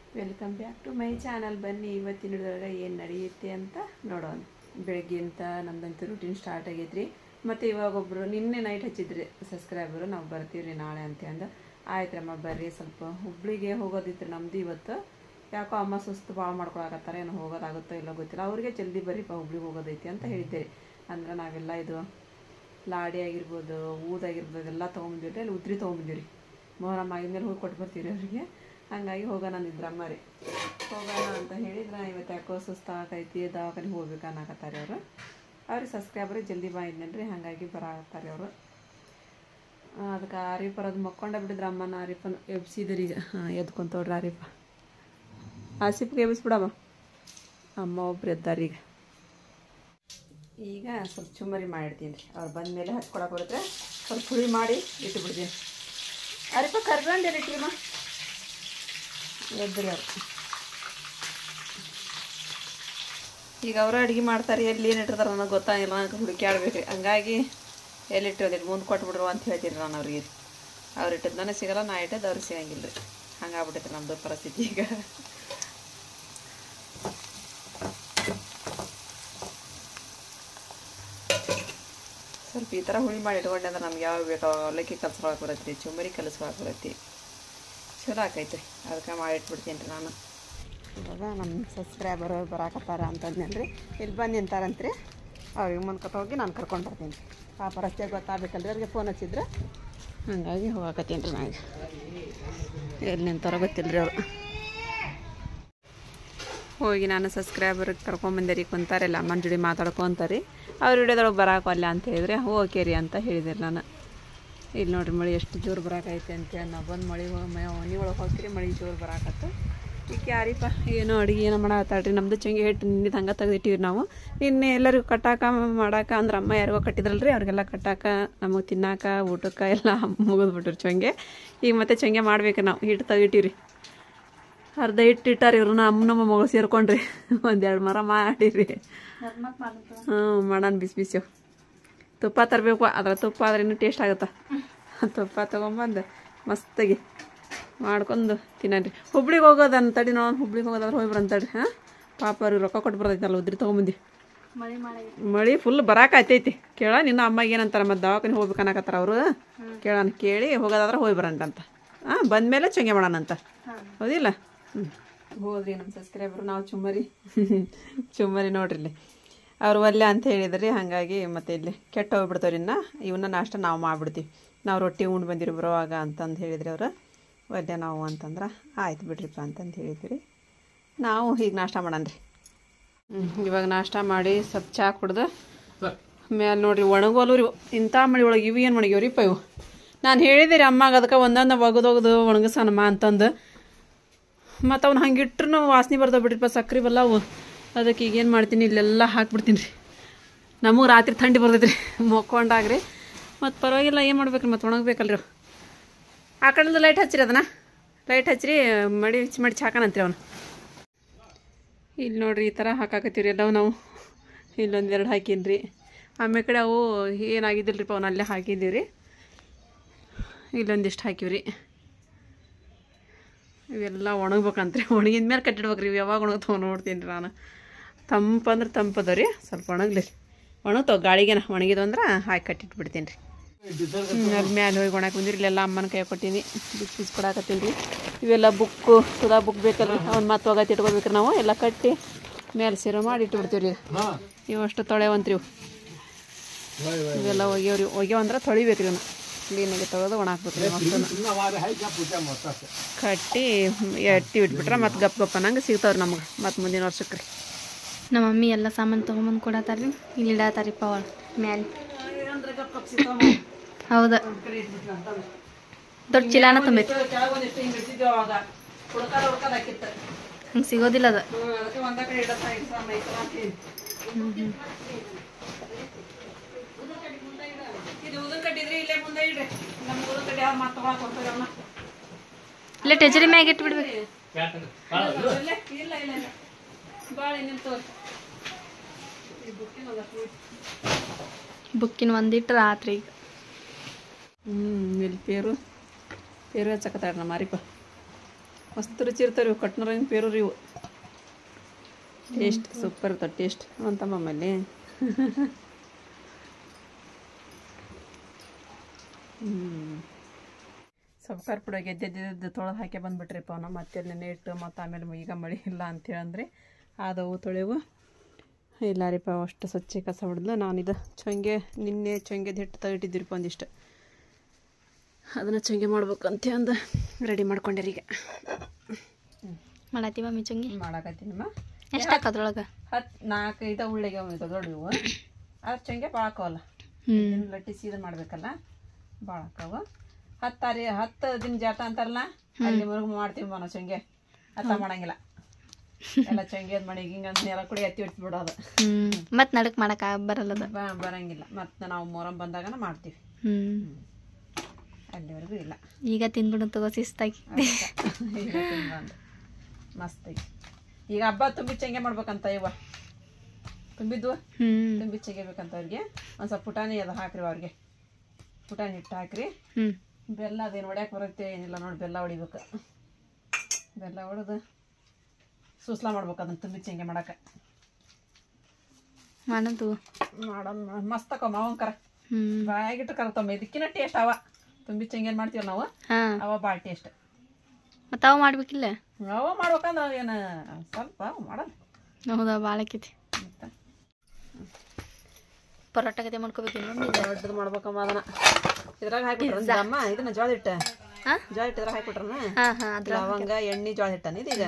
Welcome back to my channel. ಬನ್ನಿ ಇವತ್ತಿನ ಹಿಡಿದಾಗ ಏನು ನಡೆಯುತ್ತೆ ಅಂತ ನೋಡೋಣ. ಬೆಳಗ್ಗೆಂತ ನಮ್ದಂತೂ ರೂಟೀನ್ ಸ್ಟಾರ್ಟ್ ಆಗೈತ್ರಿ. ಮತ್ತು ಇವಾಗ ಒಬ್ಬರು ನಿನ್ನೆ ನೈಟ್ ಹಚ್ಚಿದ್ರಿ ಸಬ್ಸ್ಕ್ರೈಬರು, ನಾವು ಬರ್ತೀವ್ರಿ ನಾಳೆ ಅಂತ ಅಂದು. ಆಯ್ತಮ್ಮ ಬರ್ರಿ, ಸ್ವಲ್ಪ ಹುಬ್ಳಿಗೆ ಹೋಗೋದಿತ್ತು ನಮ್ದು ಇವತ್ತು. ಯಾಕೋ ಅಮ್ಮ ಸುಸ್ತು ಭಾಳ ಮಾಡ್ಕೊಳಕತ್ತಾರೆ, ಏನು ಹೋಗೋದಾಗುತ್ತೋ ಇಲ್ಲೋ ಗೊತ್ತಿಲ್ಲ. ಅವ್ರಿಗೆ ಜಲ್ದಿ ಬರ್ರಿಪ್ಪ ಹುಬ್ಳಿಗೆ ಹೋಗೋದೈತಿ ಅಂತ ಹೇಳಿದ್ದೆ. ಅಂದ್ರೆ ನಾವೆಲ್ಲ ಇದು ಲಾಡಿ ಆಗಿರ್ಬೋದು, ಊದಾಗಿರ್ಬೋದು ಎಲ್ಲ ತೊಗೊಂಬಂದಿವ್ರಿ. ಅಲ್ಲಿ ಉದ್ರಿ ತೊಗೊಂಬಂದಿವ್ರಿ. ಮೊಹರಮ್ಮ ಆಗಿದ್ಮೇಲೆ ಹೋಗಿ ಕೊಟ್ಟು ಬರ್ತೀವಿ ಅವರಿಗೆ. ಹಂಗಾಗಿ ಹೋಗೋಣ ಅಂದಿದ್ರಮ್ಮ ರೀ. ಹೋಗೋಣ ಅಂತ ಹೇಳಿದ್ರೆ ಇವತ್ತು ಯಾಕೋ ಸುಸ್ತಾಗೈತಿ, ದವಾಖಾನೆಗೆ ಹೋಗ್ಬೇಕು ಅನ್ನಕತ್ತಾರೆ ಅವರು. ಅವ್ರಿಗೆ ಸಬ್ಸ್ಕ್ರೈಬರಿಗೆ ಜಲ್ದಿ ಬಾ ಇದ್ನೇನ್ರಿ, ಹಾಗಾಗಿ ಬರಾಕತ್ತಾರೆ ಅವರು. ಅದಕ್ಕೆ ಆರೀಫ್ ಅದು ಮಕ್ಕೊಂಡ ಬಿಟ್ಟಿದ್ರೆ ಅಮ್ಮನ ಆರೀಫನ ಎಬ್ಸಿದ್ರಿ. ಈಗ ಎದ್ಕೊಂತೋಡ್ರಿ ಆರೀಫ. ಆಸಿಫ್ಗೆ ಎಬ್ಬಿಸ್ಬಿಡಮ್ಮ. ಅಮ್ಮ ಒಬ್ರು ಎದ್ದಾರೀಗ. ಈಗ ಸ್ವಲ್ಪ ಚುಮ್ಮರಿ ಮಾಡಿಡ್ತೀನಿ ರೀ. ಅವ್ರು ಬಂದ ಮೇಲೆ ಹಚ್ಕೊಳಕ್ಕೆ ಬರುತ್ತೆ, ಸ್ವಲ್ಪ ಹುಳಿ ಮಾಡಿ ಇಟ್ಟು ಬಿಡ್ತೀನಿ. ಆರೀಫ ಕರ್ಗಂಡು ಇಟ್ಟಿರಿಮ್ಮ, ಎದ್ರಿ ಅವ್ರು. ಈಗ ಅವರು ಅಡುಗೆ ಮಾಡ್ತಾರೆ, ಎಲ್ಲಿ ಏನು ಇಟ್ಟಿರ್ತಾರೆ ನನಗೆ ಗೊತ್ತಾಗಿಲ್ಲ, ನನಗೆ ಹುಡುಕ್ಯಾಡ್ಬೇಕು. ಹಂಗಾಗಿ ಎಲ್ಲಿ ಇಟ್ಟಿರೋದಿಲ್ಲ, ಮುಂದೆ ಕೊಟ್ಬಿಡ್ರು ಅಂತ ಹೇಳ್ತೀನಿ ನಾನು ಅವ್ರಿಗೆ. ಅವ್ರು ಇಟ್ಟಿದ್ದು ನನಗೆ ಸಿಗಲ್ಲ, ನಾ ಇಟ್ಟಿದ್ದು ಅವ್ರಿಗೆ ಸಿಗಂಗಿಲ್ಲ ರೀ. ಹಂಗಾಗ್ಬಿಟ್ಟೈತೆ ನಮ್ಮದು ಪರಿಸ್ಥಿತಿ ಈಗ. ಸ್ವಲ್ಪ ಈ ಥರ ಹುಳಿ ಮಾಡಿ ಇಟ್ಕೊಂಡೆ ಅಂದ್ರೆ ನಮ್ಗೆ ಯಾವಾಗ ಬೇಕು ಅವಾಗ ಅವಲಕ್ಕಿ ಕಲ್ಸ್ಕೊಳಕ್ಕೆ ಬರುತ್ತೆ, ಚುಮ್ಮರಿ ಕಲಿಸ್ಕೊಳಕ್ಕೆ ಬರುತ್ತೆ, ಚಲೋ ಆಕೈತೆ. ಅದಕ್ಕೆ ಮಾಡಿಟ್ಬಿಡ್ತೀನಿ ರೀ ನಾನು. ಇವಾಗ ನಮ್ಮ ಸಬ್ಸ್ಕ್ರೈಬರ್ ಬರಾಕತ್ತಾರ ಅಂತಂದ್ನೇನು ರೀ, ಇಲ್ಲಿ ಬಂದು ನಿಂತಾರಂತ್ರಿ. ಅವ್ರಿಗೆ ಮುಂದ್ಕೊತ ಹೋಗಿ ನಾನು ಕರ್ಕೊಂಡು ಬರ್ತೀನಿ ರೀ. ಪಾಪ ರಸ್ತೆ ಗೊತ್ತಾಗಬೇಕಲ್ರಿ, ಅವ್ರಿಗೆ ಫೋನ್ ಹಚ್ಚಿದ್ರೆ ಹಾಗಾಗಿ ಹೋಗಾಕತ್ತೀನಿ ರೀ ನಾನು. ಎಲ್ಲಿ ನಿಂತಾರೋ ಗೊತ್ತಿಲ್ಲ ರೀ ಅವರು. ಹೋಗಿ ನಾನು ಸಬ್ಸ್ಕ್ರೈಬರ್ಗೆ ಕರ್ಕೊಂಬಂದೆ ರೀ. ಕುಂತಾರೆಲ್ಲ ಅಮ್ಮನ ಜೋಡಿ ಮಾತಾಡ್ಕೊತಾರೆ. ಅವ್ರ ವಿಡಿಯೋದೊಳಗೆ ಬರಾಕಲ್ಲ ಅಂತ ಹೇಳಿದ್ರೆ ಓಕೆ ರೀ ಅಂತ ಹೇಳಿದೆ ನಾನು. ಇಲ್ಲಿ ನೋಡಿರಿ ಮಳೆ ಎಷ್ಟು ಜೋರು ಬರಾಕೈತೆ ಅಂತೇಳಿ ನಾವು ಬಂದು ಮಳೆ ಮನೆ ಒಳಗೆ ಹೋಗ್ತೀರಿ, ಮಳೆ ಜೋರು ಬರಾಕತ್ತು. ಈಗ ಯಾರಿಪ್ಪ ಏನೋ ಅಡುಗೆ ಏನೋ ಮಾಡತ್ತಾಳ್ರಿ. ನಮ್ಮದು ಚಂಗೆ ಹಿಟ್ಟು ನಿಂದು ಹಂಗೆ ತೆಗೆದಿಟ್ಟಿವಿ ನಾವು. ನಿನ್ನೆ ಎಲ್ಲರಿಗೂ ಕಟ್ಟಾಕ ಮಾಡಾಕ ಅಂದ್ರೆ ಅಮ್ಮ ಯಾರಿಗೋ ಕಟ್ಟಿದ್ರಲ್ರಿ, ಅವ್ರಿಗೆಲ್ಲ ಕಟ್ಟಾಕ ನಮಗೆ ತಿನ್ನಾಕ ಊಟಕ್ಕೆ ಎಲ್ಲ ಮುಗಿದ್ಬಿಟ್ರಿ ಚಂಗೆ. ಈಗ ಮತ್ತೆ ಚಂಗೆ ಮಾಡ್ಬೇಕು ನಾವು. ಹಿಟ್ಟು ತೆಗಿಟ್ಟಿವ್ರಿ, ಅರ್ಧ ಹಿಟ್ಟು ಇಟ್ಟಾರ ಇವ್ರು. ನಮ್ಮ ಮಗಳು ಸೇರ್ಕೊಂಡ್ರಿ, ಒಂದೆರಡು ಮರ ಮಾಡಿರಿ. ಮಾಡೋಣ ಬಿಸಿ ಬಿಸಿ. ತುಪ್ಪ ತರಬೇಕು, ಅದ್ರ ತುಪ್ಪ ಆದ್ರೆ ಇನ್ನೂ ಟೇಸ್ಟ್ ಆಗುತ್ತಾ. ತುಪ್ಪ ತೊಗೊಂಬಂದು ಮಸ್ತಾಗಿ ಮಾಡ್ಕೊಂಡು ತಿನ್ನನ್ರಿ. ಹುಬ್ಳಿಗೆ ಹೋಗೋದು ಅಂತಡಿ ನೋಡೋಣ. ಹುಬ್ಳಿಗೆ ಹೋಗೋದಾದ್ರೆ ಹೋಗಿ ಬರಂತಡ್ರಿ. ಹಾಂ ಪಾಪ ಅವ್ರಿಗೆ ರೊಕ್ಕ ಕೊಟ್ಟು ಬರ್ತೈತಲ್ಲ, ಉದ್ರಿ ತೊಗೊಂಬಂದು. ಮಳೆ ಫುಲ್ ಬರಾಕೈತೈತಿ. ಕೇಳ ನಿನ್ನ ಅಮ್ಮಗೆ ಏನಂತಾರೆ, ಮತ್ತು ದವಾಖಾನೆ ಹೋಗ್ಬೇಕು ಅನ್ನಕತ್ತಾರ ಅವರು. ಕೇಳೋಣ, ಕೇಳಿ ಹೋಗೋದಾದ್ರೆ ಹೋಗಿ ಬರಂಟಂತ. ಹಾಂ ಬಂದಮೇಲೆ ಚಂಗೆ ಮಾಡೋಣಂತ, ಹೌದಿಲ್ಲ? ಹೋದ್ರಿ ನಮ್ಮ ಸಬ್ಸ್ಕ್ರೈಬರು. ನಾವು ಚುಮ್ಮರಿ ನೋಡ್ರಿ ಇಲ್ಲಿ ಅವ್ರು ಒಲ್ಲೆ ಅಂತ ಹೇಳಿದ್ರಿ. ಹಾಗಾಗಿ ಮತ್ತೆ ಇಲ್ಲಿ ಕೆಟ್ಟ ಹೋಗ್ಬಿಡ್ತಾವ್ರಿ. ಇನ್ನು ಇವನ್ನ ನಾಷ್ಟ ನಾವು ಮಾಡಿಬಿಡ್ತೀವಿ. ನಾವು ರೊಟ್ಟಿ ಉಂಡು ಬಂದಿರಿ ಬರುವಾಗ ಅಂತಂದು ಹೇಳಿದ್ರಿ ಅವರು. ಒಲ್ಲೆ ನಾವು ಅಂತಂದ್ರೆ ಆಯ್ತು ಬಿಡ್ರಿಪ್ಪ ಅಂತಂದು ಹೇಳಿದ್ರಿ. ನಾವು ಹೀಗೆ ನಾಷ್ಟ ಮಾಡನ್ರಿ. ಇವಾಗ ನಾಷ್ಟ ಮಾಡಿ ಸ್ವಲ್ಪ ಚಹಾ ಕುಡ್ದು ಮ್ಯಾಲೆ ನೋಡ್ರಿ ಒಣಗೋಲು ರೀ. ಇಂಥ ಮಳೆ ಒಳಗೆ ಇವು ಏನು ಒಣಗ್ಯವ್ರಿಪ್ಪ ಇವು. ನಾನು ಹೇಳಿದೆ ರೀ ಅಮ್ಮಗೆ, ಅದಕ್ಕೆ ಒಂದೊಂದು ಒಗದೊಗ್ದು ಒಣಗಿಸೋಣಮ್ಮ ಅಂತಂದು. ಮತ್ತು ಅವ್ನು ಹಂಗೆ ಇಟ್ರು ವಾಸನೆ ಬರ್ತಾವೆ ಬಿಡ್ರಿಪ್ಪ, ಸಕ್ರೆ ಬಲ್ಲ ಅವು. ಅದಕ್ಕೆ ಈಗೇನು ಮಾಡ್ತೀನಿ, ಇಲ್ಲೆಲ್ಲ ಹಾಕ್ಬಿಡ್ತೀನಿ ರೀ. ನಮಗೆ ರಾತ್ರಿ ಥಂಡಿ ಬರ್ತೈತೆ ರೀ ಮಕ್ಕೊಂಡಾಗ್ರಿ. ಮತ್ತು ಪರವಾಗಿಲ್ಲ, ಏನು ಮಾಡ್ಬೇಕ್ರಿ, ಮತ್ತು ಒಣಗಬೇಕಲ್ರಿ. ಆ ಕಡೆಯಿಂದ ಲೈಟ್ ಹಚ್ಚಿರಿ, ಅದನ್ನ ಲೈಟ್ ಹಚ್ಚಿರಿ, ಮಾಡಿ ಚಾಕನಂತ್ರಿ ಅವನು. ಇಲ್ಲಿ ನೋಡ್ರಿ ಈ ಥರ ಹಾಕಾಕತ್ತೀವಿ ಎಲ್ಲವು ನಾವು. ಇಲ್ಲೊಂದೆರಡು ಹಾಕೀನಿ ರೀ. ಆಮೇಲೆ ಕಡೆ ಅವು ಏನಾಗಿದ್ದಿಲ್ಲ ರೀ, ಅವನ್ನ ಅಲ್ಲೇ ಹಾಕಿದ್ದೀವಿ ರೀ. ಇಲ್ಲೊಂದಿಷ್ಟು ಹಾಕಿವ್ರಿ. ಇವೆಲ್ಲ ಒಣಗ್ಬೇಕಂತ್ರಿ. ಒಣಗಿದ ಮೇಲೆ ಕಟ್ಟಿಡ್ಬೇಕ್ರಿ. ಇವು ಯಾವಾಗ ಒಣಗ್ತಾವ ನೋಡ್ತೀನಿ ರೀ ನಾನು. ತಂಪಂದ್ರೆ ತಂಪದ ರೀ, ಸ್ವಲ್ಪ ಒಣಗ್ಲಿ. ಒಣಗ್ತಾವ ಗಾಳಿಗೆನ. ಒಣಗಿದ್ವು ಅಂದ್ರೆ ಹಾಕಿ ಕಟ್ಟಿಟ್ಬಿಡ್ತೀನಿ ರೀ. ಅಲ್ಲಿ ಮ್ಯಾಲೆ ಹೋಗಿ ಒಣಗಿ ಬಂದಿರಿ. ಇಲ್ಲೆಲ್ಲ ಅಮ್ಮನ ಕೈ ಕೊಟ್ಟೀನಿ, ಬಿಸಿ ಬಿಸಿ ಕೊಡಾಕತ್ತೀನಿ ರೀ. ಇವೆಲ್ಲ ಬುಕ್ಕು ಸುಧಾ ಬುಕ್ ಬೇಕಲ್ರಿ, ಅವ್ನು ಮತ್ತೆ ಹೋಗತ್ತೆ ಇಟ್ಕೋಬೇಕ್ರಿ ನಾವು. ಎಲ್ಲ ಕಟ್ಟಿ ಮೇಲೆ ಸೇರೋ ಮಾಡಿ ಇಟ್ಬಿಡ್ತೀವಿ ರೀ. ಇವು ಅಷ್ಟು ತೊಳೆವಂತ್ರಿ ಇವು. ಇವೆಲ್ಲ ಒಗ್ಯಾವಂದ್ರೆ ತೊಳಿಬೇಕ್ರಿ ಇವನ್ನ. ಕ್ಲೀನಾಗಿ ತೊಳೆದು ಒಣ ಹಾಕ್ಬೇಕ್ರಿ. ಕಟ್ಟಿ ಎಟ್ಟಿ ಇಟ್ಬಿಟ್ರೆ ಮತ್ತೆ ಗಪ್ ಅನ್ನಂಗೆ ಸಿಗ್ತಾವ್ರಿ ನಮ್ಗೆ ಮತ್ತೆ ಮುಂದಿನ ವರ್ಷಕ್ಕೆ ರೀ. ನಮ್ಮ ಮಮ್ಮಿ ಎಲ್ಲ ಸಾಮಾನು ತೊಗೊಂಬಂದು ಕೊಡತ್ತಾರ್ರಿ. ಇಲ್ಲಿ ಇಡತ್ತಾರಿಪ್ಪ ಅವಳು ಮ್ಯಾಲೆ. ಹೌದಾ, ದೊಡ್ಡ ಚೀಲಾನ ತುಂಬೈತಿ. ಹಂಗೆ ಸಿಗೋದಿಲ್ಲ ಅದು. ಇಲ್ಲ ಟೆಜರಿ ಮ್ಯಾಗ ಇಟ್ಬಿಡ್ಬೇಕು. ಬುಕ್ಕಿನ ಒಂದಿಟ್ಟು ರಾತ್ರಿ. ಇಲ್ಲಿ ಪೇರು ಹಚ್ಚಕತ್ತಾರ ನಮ್ಮ ಮಾರಿಪ. ಮಸ್ತ್ ರುಚಿ ಇರ್ತಾವೆ ಇವು ಕಟ್ನೂರಿನ ಪೇರೂರು ಇವು ಟೇಸ್ಟ್ ಸೂಪರ್ ಇರ್ತಾವೆ ಟೇಸ್ಟ್ ಅಂತಮ್ಮ ಆಮೇಲೆ ಸ್ವಲ್ಪ ಖಾರ ಪುಡಿ ಗೆದ್ದೆದ್ದು ತೊಳೆದು ಹಾಕಿ ಬಂದುಬಿಟ್ರಿಪ್ಪ ನಾವು ಮತ್ತೆ ನೆನೆ ಇಟ್ಟು ಮತ್ತು ಆಮೇಲೆ ಈಗ ಮಳೆ ಇಲ್ಲ ಅಂತೇಳಿ ಅಂದರೆ ಆದವು ತೊಳೆವು ಇಲ್ಲ ರೀಪ ಅಷ್ಟು ಸ್ವಚ್ಛ ಕಸ ಹೊಡೆದ್ಲು ನಾನಿದು ಚೊಂಗೆ ನಿನ್ನೆ ಚೊಂಗೆದು ಹಿಟ್ಟು ತೆಗಿಟ್ಟಿದ್ದೀರಿಪ್ಪ ಒಂದಿಷ್ಟು ಅದನ್ನು ಚೊಂಗೆ ಮಾಡ್ಬೇಕಂತ ಅಂದು ರೆಡಿ ಮಾಡ್ಕೊಂಡ್ರಿ ಈಗ ಮಾಡತ್ತೀವ ಮಿಚಂಗಿ ಮಾಡಾಕತ್ತೀನಮ್ಮ ಎಷ್ಟು ಹಾಕೋದ್ರೊಳಗೆ 4-5 ಉಳ್ಳಿಗೆ ದೊಡ್ಡವು ಅದು ಚೊಂಗೆ ಭಾಳ ಹಾಕವಲ್ಲ ಲಟ್ಟಿ ಸೀದಾ ಮಾಡಬೇಕಲ್ಲ ಭಾಳ ಹಾಕವು 10 ದಿನ ಜಾಟ ಅಂತಾರಲ್ಲ ಅಲ್ಲಿವರೆಗೂ ಮಾಡ್ತೀವಿ ನಾವು ಚೊಂಗೆ ಅತ್ತ ಮಾಡಂಗಿಲ್ಲ ಎಲ್ಲ ಚೊಂಗೆ ಮಣಿಗೆ ಹಿಂಗೆ ಎಲ್ಲ ಕುಡಿ ಎತ್ತಿ ಇಟ್ಬಿಡೋದು ಮತ್ತು ನಡಕ್ ಮಾಡಕ್ಕೆ ಬರಲ್ಲದ ಬರಂಗಿಲ್ಲ ಮತ್ತು ನಾವು ಮೊರಂ ಬಂದಾಗನ ಮಾಡ್ತೀವಿ ಅಲ್ಲಿವರೆಗೂ ಇಲ್ಲ ಈಗ ತಿಂದ್ಬಿಡು ತಗೋ ಶಿಸ್ತಾಗಿ ಈಗ ತಿಂದು ಮಸ್ತಾಗಿ ಈಗ ಹಬ್ಬ ತುಂಬಿ ಚಂಗೆ ಮಾಡ್ಬೇಕಂತ ಇವ ತುಂಬಿದ್ವು ತುಂಬಿ ಚೆಗಿಬೇಕಂತ ಅವ್ರಿಗೆ ಒಂದು ಸ್ವಲ್ಪ ಪುಟಾಣಿ ಅದು ಹಾಕ್ರಿ ಅವ್ರಿಗೆ ಪುಟಾಣಿ ಹಿಟ್ಟು ಹಾಕ್ರಿ ಬೆಲ್ಲ ಅದೇನು ಹೊಡ್ಯಾಕೆ ಬರುತ್ತೆ ಏನಿಲ್ಲ ನೋಡಿ ಬೆಲ್ಲ ಹೊಡಿಬೇಕು ಬೆಲ್ಲ ಹೊಡೆದು ಸೂಸ್ಲಾ ಮಾಡ್ಬೇಕು ಅದನ್ನು ತುಂಬಿ ಚಂಗೆ ಮಾಡಕ್ಕೆ ಮಾಡೋದು ಮಾಡೋಣ ಮಸ್ತ್ ಅಕ್ಕ ಮಾವನ್ ಕರ ಬಾಯಾಗಿಟ್ಟು ಕರತಮ್ಮ ಇದಕ್ಕಿನ್ನ ಟೇಸ್ಟ್ ಅವ ತುಂಬಿ ಚಂಗೆ ಏನು ಮಾಡ್ತೀವಿ ನಾವು ಅವ ಭಾಳ ಟೇಸ್ಟ್ ಮತ್ತು ಅವು ಮಾಡ್ಬೇಕಿಲ್ಲ ಅವ ಮಾಡ್ಬೇಕಂದ್ರೆ ಏನು ಸ್ವಲ್ಪ ಮಾಡೋದು ಹೌದಾ ಭಾಳ ಆಕೈತಿ ಪರೋಟ ಕತೆ ಮಾಡ್ಕೋಬೇಕು ದೊಡ್ಡದು ಮಾಡ್ಬೇಕಮ್ಮ ಅದನ್ನ ಇದ್ರಾಗ ಹಾಕ್ಬಿಟ್ರ ಅಮ್ಮ ಇದನ್ನ ಜೋಳ ಹಿಟ್ಟ ಜೋಳ ಹಿಟ್ಟು ಇದ್ರಾಗ ಹಾಕ್ಬಿಟ್ರನ ಲವಂಗ ಎಣ್ಣೆ ಜೋಳ ಹಿಟ್ಟನ ಇದೀಗ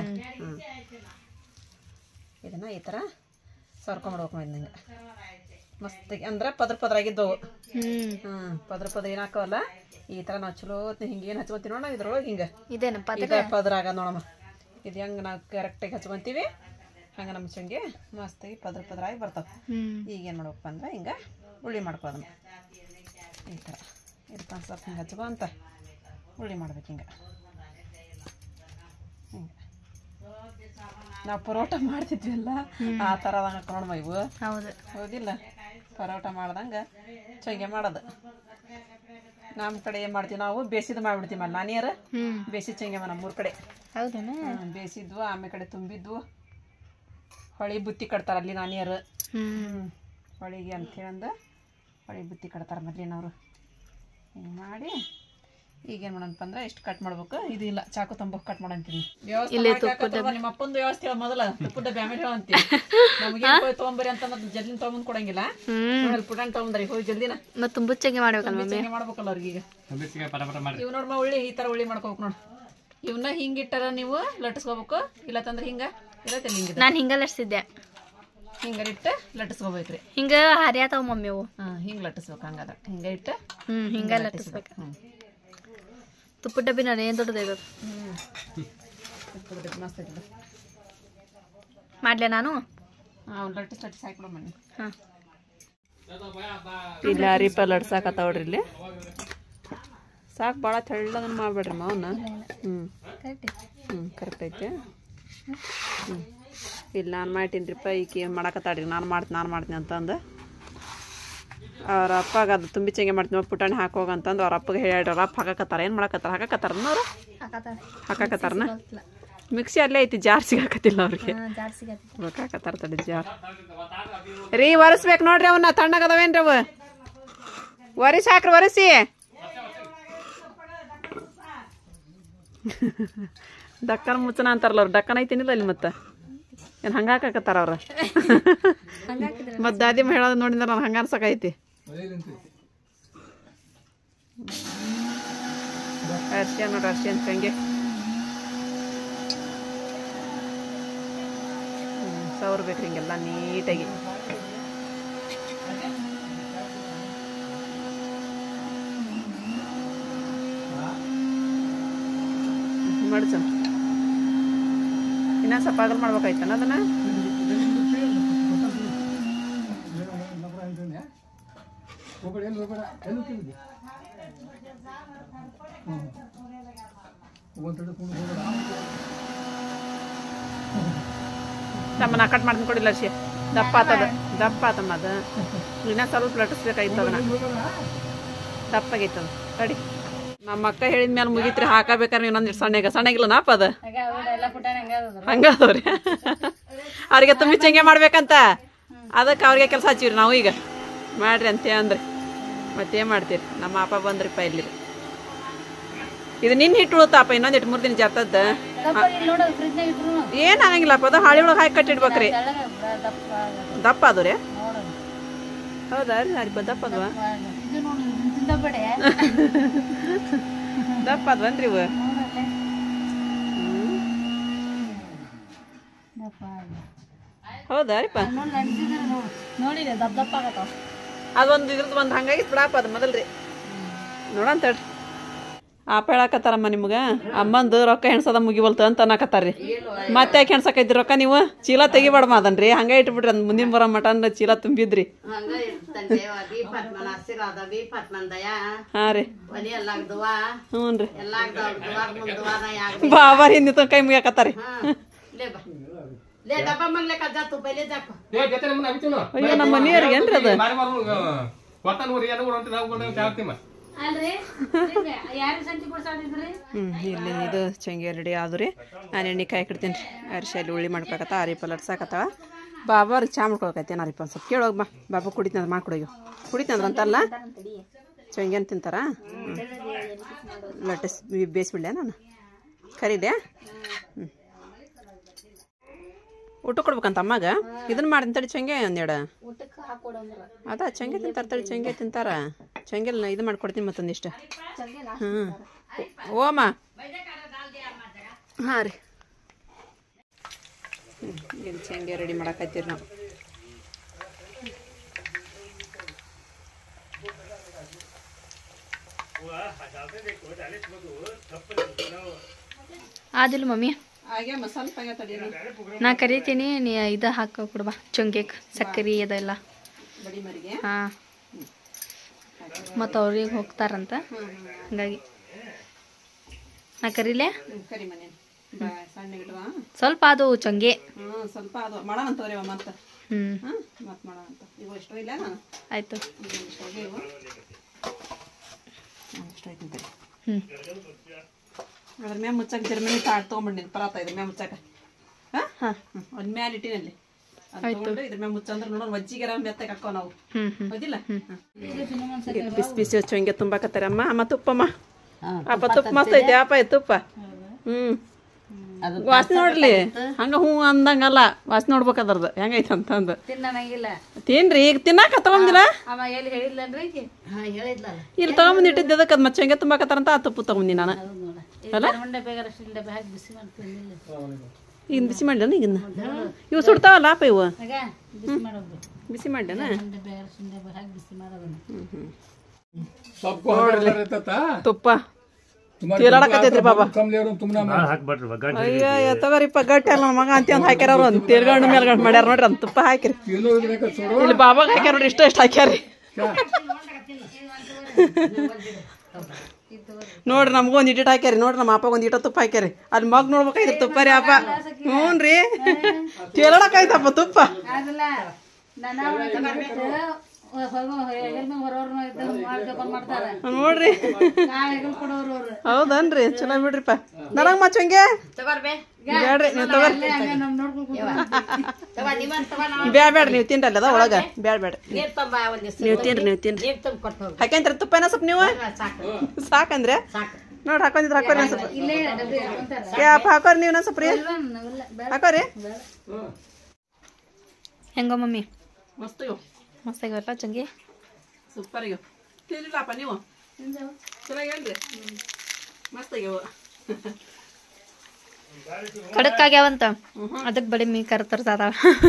ಇದನ್ನ ಈ ಥರ ಸರ್ಕೊಂಡ್ಬಿಡ್ಬೇಕು ಮಾಡಿದಂಗೆ ಮಸ್ತಾಗಿ ಅಂದ್ರೆ ಪದ್ರ ಆಗಿದ್ದವು ಪದ್ರ ಏನು ಹಾಕವಲ್ಲ ಈ ಥರ ನಾವು ಚಲೋ ಹಿಂಗೇನು ಹಚ್ಕೊತೀವಿ ನೋಡ ಇದ್ರೊಳಗೆ ಹಿಂಗೆ ಇದೇ ಪದ್ರ ಆಗ ನೋಡಮ್ಮ ಇದು ಹೆಂಗೆ ನಾವು ಕರೆಕ್ಟಾಗಿ ಹಚ್ಕೊತೀವಿ ಹಂಗೆ ನಮ್ಮ ಚಂಗೆ ಮಸ್ತಾಗಿ ಪದ್ರ ಆಗಿ ಬರ್ತಾವೆ ಈಗ ಏನು ಮಾಡ್ಬೇಕಪ್ಪ ಅಂದ್ರೆ ಹಿಂಗೆ ಉಳ್ಳಿ ಮಾಡ್ಕೋದಮ್ಮ ಈ ಥರ ಇರ್ತಾನೆ ಸ್ವಲ್ಪ ಹಿಂಗೆ ಹಚ್ಕೊಂತ ಉಳ್ಳಿ ಮಾಡ್ಬೇಕು ಹಿಂಗೆ ಹಿಂಗೆ ನಾವು ಪರೋಟ ಮಾಡ್ತಿದ್ವಲ್ಲ ಆ ಥರ ನೋಡಮ್ಮ ಇವು ಹೌದಿಲ್ಲ ಪರೋಟ ಮಾಡ್ದಂಗೆ ಚಂಗೆ ಮಾಡೋದು ನಮ್ಮ ಕಡೆ ಏನು ಮಾಡ್ತೀವಿ ನಾವು ಬೇಸಿದ್ದು ಮಾಡಿಬಿಡ್ತೀವಿ ಅಲ್ಲಿ ನಾನಿಯರು ಬೇಸಿದ ಚಂಗೆ ನಮ್ಮ ಕಡೆ ಬೇಸಿದ್ವು ಆಮೇಲೆ ಕಡೆ ತುಂಬಿದ್ವು ಹೊಳಿ ಬುತ್ತಿ ಕಟ್ತಾರೆ ಅಲ್ಲಿ ನಾನಿಯರು ಹೊಳಿಗೆ ಅಂತೇಳಂದ ಹೊಳಿ ಬುತ್ತಿ ಕಟ್ತಾರೆ ಮೊದ್ಲಿನವರು ಹಿಂಗೆ ಮಾಡಿ ಈಗೇನು ಮಾಡೋಣಪ್ಪ ಅಂದ್ರೆ ಎಷ್ಟು ಕಟ್ ಮಾಡ್ಬೇಕು ಇದು ಇಲ್ಲ ಚಾಕು ತಂಬಕ್ಕೆ ಕಟ್ ಮಾಡಂತೀನಿ ನಿಮ್ಮ ಅಪ್ಪಂದು ವ್ಯವಸ್ಥೆ ಹೇಳ ಮೊದಲ ತುಪ್ಪದ ಬ್ಯಾಮೇಲೆ ಹೇಳಂತೀವಿ ನಮಗೆ ತೊಗೊಂಬರಿ ಅಂತ ಜಲ್ದಿನ ತೊಗೊಂಬಂದು ಕೊಡಂಗಿಲ್ಲ ಪುಟಾಣಿ ತೊಗೊಂಬರಿ ಹೋಗಿ ಜಲ್ದಿನ ತುಂಬುಚ್ಚಂಗೆ ಮಾಡ್ಬೇಕಲ್ಲ ಅವ್ರಿಗೆ ಈಗ ಇವ್ ನೋಡ್ಮ ಉಳ್ಳಿ ಈ ಥರ ಉಳ್ಳಿ ಮಾಡ್ಕೋಬೇಕು ನೋಡಿ ಇವನ್ನ ಹಿಂಗಿಟ್ಟಾರ ನೀವು ಲಟ್ಟಿಸ್ಕೋಬೇಕು ಇಲ್ಲ ತಂದ್ರೆ ಹಿಂಗ ಇರತ್ತೆ ಹಿಂಗ ನಾನು ಹಿಂಗ ಲಟ್ಸಿದ್ದೆ ಹಿಂಗರಿಟ್ಟು ಲಟ್ಟಿಸ್ಕೋಬೇಕ್ರಿ ಹಿಂಗ ಹರಿಯಾತಾವ ಮಮ್ಮಿ ಅವು ಹಿಂಗೆ ಲಟ್ಟಿಸ್ಬೇಕು ಹಂಗಾದ ಹಿಂಗ ಇಟ್ಟು ಹಿಂಗ ಲಟ್ಟಿಸ್ಬೇಕು ತುಪ್ಪ ಡಬ್ಬಿ ನೋಡಿ ಏನು ದೊಡ್ಡದು ತುಪ್ಪದ ಡಬ್ಬಿ ಮಸ್ತ್ ಐತದ ಮಾಡ್ಲೆ ನಾನು ಲಟ್ಟಿಸ್ ಹಾಕ್ಬಿಡ ಮನೆ ಇಲ್ಲ ರೀಪ ಲಟ್ಸಾಕತ್ತಾವ್ರಿ ಇಲ್ಲಿ ಸಾಕು ಭಾಳ ತೆಳ್ಳಗನ್ ಮಾಡ್ಬೇಡ್ರಿ ಮಾವನ್ನ ಕರೆಕ್ಟ್ ಐತೆ ಇಲ್ಲಿ ನಾನು ಮಾಡ್ತೀನಿರಿಪ್ಪ ಈಕೆ ಮಾಡಕತ್ತಾಡ್ರಿ ನಾನು ಮಾಡ್ತೀನಿ ಅಂತಂದು ಅವ್ರ ಅಪ್ಪಗೆ ಅದು ತುಂಬಿ ಚಂಗೆ ಮಾಡ್ತೀನಿ ಪುಟಾಣಿ ಹಾಕೋಗಂತಂದು ಅವ್ರ ಅಪ್ಪಗೆ ಹೇಳ್ರಿ ಅವ್ರ ಅಪ್ಪ ಹಾಕಕತ್ತಾರ ಏನು ಮಾಡಕತ್ತಾರ ಹಾಕಕತ್ತಾರನ ಅವ್ರು ಹಾಕಕತ್ತಾರನ ಮಿಕ್ಸಿ ಅಲ್ಲೇ ಐತಿ ಜಾರ್ ಸಿಗಾಕತ್ತಿಲ್ಲ ಅವ್ರಿಗೆ ಹಾಕತ್ತಾರ ತಡಿ ಜಾರ್ ರೀ ಒರೆಸ್ಬೇಕು ನೋಡ್ರಿ ಅವನ್ನ ತಣ್ಣಗದವೇನ್ರಿ ಅವು ಒರೆಸಿ ಹಾಕ್ರಿ ಒರೆಸಿ ಡಕ್ಕನ ಮುಚ್ಚನ ಅಂತಾರಲ್ಲ ಅವ್ರು ಡಕ್ಕನ ಐತಿನಿಲ್ಲ ಅಲ್ಲಿ ಮತ್ತೆ ಏನು ಹಂಗೆ ಹಾಕಕತ್ತಾರ ಅವ್ರ ಮತ್ತು ದಾದಿಮ್ಮ ಹೇಳೋದು ನೋಡಿದ್ರೆ ನಾನು ಹಂಗೆ ಅನ್ಸಕೈತಿ ಅರ್ಶಿಯ ನೋಡ್ರಿ ಅರ್ಶಿಯನ್ ಹಂಗೆ ಸವರ್ಬೇಕ್ರಿ ಹಿಂಗೆಲ್ಲ ನೀಟಾಗಿ ಮಡ್ಚ ಇನ್ನೊಂದು ಸ್ವಲ್ಪ ಅಗಲ್ ಮಾಡ್ಬೇಕಾಯ್ತಾನ ಅದನ್ನ ನಮ್ಮನ್ನ ಕಟ್ ಮಾಡ್ತೀನಿ ಕೊಡಿಲ್ಲ ಅರ್ಶಿ ದಪ್ಪ ಆತಮ್ಮ ಅದು ಇನ್ನೂ ಸ್ವಲ್ಪ ಲಟ್ಟಿಸ್ಬೇಕಾಯ್ತು ಅದನ್ನ ದಪ್ಪಾಗೈತದ ತಡಿ ನಮ್ಮ ಅಕ್ಕ ಹೇಳಿದ ಮೇಲೆ ಮುಗಿತ್ರಿ ಹಾಕಬೇಕಾರೆ ಇನ್ನೊಂದು ಸಣ್ಣಗಿಲ್ಲ ನಾಪ ಅದ ಹಂಗದವ್ರಿ ಅವ್ರಿಗೆ ತುಂಬಿ ಚಂಗೆ ಮಾಡ್ಬೇಕಂತ ಅದಕ್ಕೆ ಅವ್ರಿಗೆ ಕೆಲಸ ಹಚ್ಚಿವ್ರಿ ನಾವು ಈಗ ಮಾಡ್ರಿ ಅಂತ ಅಂದ್ರಿ ಮತ್ತೇನು ಮಾಡ್ತೀರಿ ನಮ್ಮ ಅಪ್ಪ ಬಂದ್ರಿಪ್ಪ ಇಲ್ಲಿ ಇದು ನಿನ್ನ ಹಿಟ್ಟು ಉಳುತ್ತಪ್ಪ ಇನ್ನೊಂದು 2-3 ದಿನ ಜಾತದ ಏನು ಆಗಂಗಿಲ್ಲಪ್ಪ ಅದು ಹಾಳಿ ಒಳಗೆ ಹಾಕಿ ಕಟ್ಟಿಡ್ಬೇಕ್ರಿ ದಪ್ಪ ಅದು ರೀ ಹೌದಾ ರೀ ಅರಿಪ ದಪ್ಪ ಅದ್ವಾ ದಪ್ಪ ಅದ್ವನ್ರಿ ಇವು ಹೌದಾ ರೀಪ ನೋಡಿ ದಪ್ಪ ದಪ್ಪ ಆಗತ್ತಾವ ಅದೊಂದು ಇದ್ರದ್ದು ಒಂದು ಹಂಗಾಗಿತ್ತು ಬಿಡಪ್ಪ ಅದು ಮೊದಲ್ರಿ ನೋಡಂತ ಹೇಳ್ರಿ ಆಪ ಹೇಳಕತ್ತಾರಮ್ಮ ನಿಮ್ಗೆ ಅಮ್ಮಂದು ರೊಕ್ಕ ಹೆಣ್ಸದ ಮುಗಿವಲ್ತು ಅಂತ ಅನ್ನಕತ್ತಾರ್ರಿ ಮತ್ತೆ ಯಾಕೆ ಹೆಣ್ಸಕೈತಿ ರೊಕ್ಕ ನೀವು ಚೀಲ ತೆಗಿಬಾರ್ಮ ಅದನ್ರಿ ಹಂಗ ಇಟ್ಬಿಡ್ರಿ ಅಂದ್ ಮುಂದಿನ ಬರೋ ಮಟನ್ ಚೀಲ ತುಂಬಿದ್ರಿ ಹಾ ರೀ ಹ್ಞೂ ರೀ ಬಾಬಾರಿ ಹಿಂದಿತ್ತು ಕೈ ಮುಗಿಯಾಕತ್ತಾರಿ ಅಯ್ಯೋ ನಮ್ಮ ಮನೆಯವ್ರಿಗೆ ಏನ್ರಿ ಅದು ಇಲ್ಲಿ ಇದು ಚಂಗಿ ರೆಡಿ ಆದು ರೀ ನಾನು ಎಣ್ಣೆ ಕಾಯಿ ಇಡ್ತೀನಿ ರೀ ಅರಿಶಲ್ಲಿ ಉಳ್ಳಿ ಮಾಡ್ಕೊಳಕತ್ತ ಅರಿಪ ಲಟ್ಸಾಕತ್ತವ ಬಾಬಾ ಚಾ ಮಾಡ್ಕೊಳಕತ್ತೇನು ಅರಿಪ ಒಂದು ಸ್ವಲ್ಪ ಕೇಳೋಗಿ ಬಾಬಾ ಕುಡಿತಂದ್ರೆ ಮಾಡ್ಕೊಡೋಗಿ ಕುಡಿತಂದ್ರೆ ಅಂತಲ್ಲ ಚಂಗೇನು ತಿಂತಾರ ಲಟ್ಟಿಸ್ ಬೇಯಿಸ್ಬಿಡ್ಲೆ ನಾನು ಕರೀದೆ ಹ್ಞೂ ಊಟ ಕೊಡ್ಬೇಕಂತ ಅಮ್ಮಾಗ ಇದನ್ನ ಮಾಡಿ ತಡಿ ಚಂಗೆ ಒಂದೆರಡು ಅದ ಚಂಗೆ ತಿಂತಾರ ತಡಿ ಚಂಗೆ ತಿಂತಾರ ಚಂಗೆಲ್ಲ ಇದು ಮಾಡ್ಕೊಡ್ತೀನಿ ಮತ್ತೊಂದಿಷ್ಟು ಹ್ಞೂ ಓಮ್ಮ ಹಾಂ ರೀ ಇಲ್ಲಿ ಚಂಗೆ ರೆಡಿ ಮಾಡಕತ್ತೀರಿ ನಾವು ಆದಿಲ್ಲ ಮಮ್ಮಿ ಹಾಗೆ ಮಸಾಲೆ ಪಲ್ಯ ತಡಿ ನಾ ಕರಿತೀನಿ ನೀ ಇದು ಹಾಕೋ ಕೊಡ್ಬಾ ಚೊಂಗೆಗೆ ಸಕ್ಕರೆ ಅದೆಲ್ಲ ಬಡಿ ಮರಿಗೆ ಹಾಂ ಮತ್ತು ಅವ್ರಿಗೆ ಹೋಗ್ತಾರಂತ ಹಂಗಾಗಿ ನಾ ಕರೀಲೆ ಕರಿ ಮನೆ ಸಣ್ಣ ಇಡುವ ಸ್ವಲ್ಪ ಅದು ಚೊಂಗೆ ಸ್ವಲ್ಪ ಅದು ಮಾಡೋಣ ತೋರಿವ ಮತ್ತೆ ಹ್ಞೂ ಮತ್ತೆ ಮಾಡೋಣ ಅಂತ ಇವು ಎಷ್ಟು ಇಲ್ಲ ನಾನು ಆಯಿತು ಇಷ್ಟು ಹೋಗಿ ಇವು ಇಷ್ಟು ಆಯ್ತು ಹ್ಞೂ ಅದ್ರ ಮ್ಯಾಲ ಮುಚ್ಚಾಕ ಜರ್ಮನಿ ತಾಟ್ ತೊಗೊಂಡ್ಬಿಡಿ ಪರಾತ ಇದ್ರ ಮ್ಯಾಲ ಮುಚ್ಚಾಕ ಹಾಂ ಒಂದು ಮ್ಯಾಲ ಇಟ್ಟಿನಲ್ಲಿ ತಗೊಂಡು ಇದ್ರ ಮ್ಯಾಲ ಮುಚ್ಚ ಅಂದ್ರೆ ನೋಡೋಣ ವಜ್ಜಿಗೆರ ಮೆತ್ತಗೆ ಹಾಕೋ ನಾವು ಹೌದಿಲ್ಲ ಬಿಸಿ ಬಿಸಿ ಚೊಂಗೆ ತುಂಬಾಕತ್ತಾರೆ ಅಮ್ಮ ಅಮ್ಮ ತುಪ್ಪಮ್ಮ ಅಪ್ಪ ತುಪ್ಪ ಮಸ್ತ್ ಐತಿ ಅಪ್ಪ ತುಪ್ಪ ವಾಸನೆ ನೋಡ್ಲಿ ಹಂಗ ಹ್ಞೂ ಅಂದಂಗಲ್ಲ ವಾಸನೆ ನೋಡ್ಬೇಕದ್ರದ್ದು ಹೆಂಗೈತೆ ಅಂತಂದು ತಿನ್ರಿ ಈಗ ತಿನ್ನಾಕ ತಗೊಂಡಿಲ್ಲ ಇಲ್ಲಿ ತಗೊಂಬಂದು ಇಟ್ಟಿದ್ದೆ ಅದಕ್ಕೆ ಅದು ಮತ್ತೆ ಚೊಂಗೆ ತುಂಬಾಕತ್ತಾರಂತ ಆ ತುಪ್ಪ ತಗೊಂಡಿ ನಾನು ಅಲ್ಲ ಈಗ ಬಿಸಿ ಮಾಡ್ಲೇನ ಈಗಿನ್ನ ಇವು ಸುಡ್ತಾವಲ್ಲ ಅಪ್ಪ ಇವು ಬಿಸಿ ಮಾಡ್ಲೇನ ತುಪ್ಪ ತೇಲಾಡಕತ್ತೈತ್ರಿ ಬಾಬಾ ಅಯ್ಯ ತಗೋರಿಪ್ಪ ಗಟ್ಟಿ ಅಲ್ಲ ಮಗ ಅಂತ ಒಂದು ಹಾಕ್ಯಾರ ಅವ್ರು ಒಂದು ತೇಲ್ಗಂಡು ಮೇಲ್ಗಂಡು ಮಾಡ್ಯಾರ ನೋಡ್ರಿ ಅಂತ ತುಪ್ಪ ಹಾಕಿರಿ ಇಲ್ಲಿ ಬಾಬಾಗ ಹಾಕ್ಯಾರ ನೋಡ್ರಿ ಇಷ್ಟ ಹಾಕ್ಯಾರಿ ನೋಡ್ರಿ ನಮಗೂ ಒಂದು ಇಟ್ಟಿಟ್ಟು ಹಾಕ್ಯಾರಿ ನೋಡ್ರಿ ನಮ್ಮ ಅಪ್ಪಾಗ ಒಂದು ಇಟ್ಟ ತುಪ್ಪ ಹಾಕ್ಯಾರಿ ಅಲ್ಲಿ ಮಗ್ ನೋಡ್ಬೇಕಾಯ್ತು ತುಪ್ಪ ರೀ ಅಪ್ಪ ಹ್ಞೂ ರೀ ತೇಲಾಡಕಾಯ್ತಪ್ಪ ತುಪ್ಪ ನೋಡ್ರಿ ಹೌದನ್ರಿ ಚಲೋ ಬಿಡ್ರಿಪ್ಪ ನನಗ್ ಮಚ್ಚಂಗೆ ಬ್ಯಾಡ್ರಿ ನೀವು ತಗೋರಿ ಬ್ಯಾಡ್ರಿ ನೀವು ತಿನ್ರಲ್ಲ ಅದ ಒಳಗ ಬ್ಯಾಡ್ರಿ ನೀವು ತಿನ್ರಿ ಹಾಕ್ಯಂತೀರ ತುಪ್ಪ ಏನೋ ಸ್ವಲ್ಪ ನೀವು ಸಾಕಂದ್ರೆ ನೋಡ್ರಿ ಹಾಕೊಂಡಿದ್ರ ಹಾಕೋರಿ ಸ್ವಲ್ಪ ಅಪ್ಪ ಹಾಕೋರಿ ನೀವು ಸ್ವಲ್ಪ ರೀ ಹಾಕೋರಿ ಹೆಂಗೋ ಮಮ್ಮಿ ಮಸ್ತ್ ಮಸ್ತಾಗಿವಲ್ಲ ಚಂಗಿ ಸೂಪರ್ ಆಗ್ಯಾವ ತಿನ್ನಿಲ್ಲಪ್ಪ ನೀವು ಚೆನ್ನಾಗೇನ್ರಿ ಮಸ್ತ್ ಆಗ್ಯಾವ ಖಡಕ್ ಆಗ್ಯಾವಂತ ಅದಕ್ಕೆ ಬಡಿ ಮೀ ಕರ್ತರ್ತಾರ